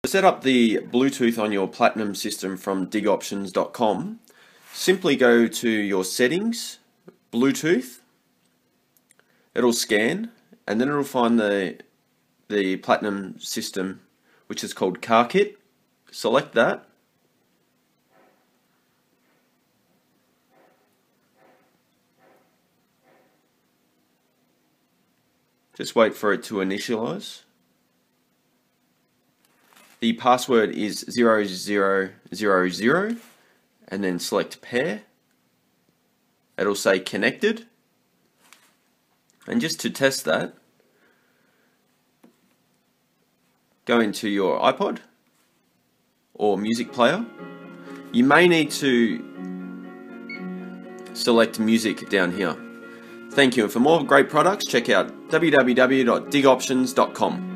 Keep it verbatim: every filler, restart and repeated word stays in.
set up the Bluetooth on your Platinum system from dig options dot com, simply go to your settings, Bluetooth, it'll scan, and then it'll find the, the Platinum system, which is called Car Kit. Select that. Just wait for it to initialize. The password is zero zero zero zero and then select pair. It'll say connected. And just to test that, go into your iPod or music player. You may need to select music down here. Thank you, and for more great products, check out w w w dot dig options dot com.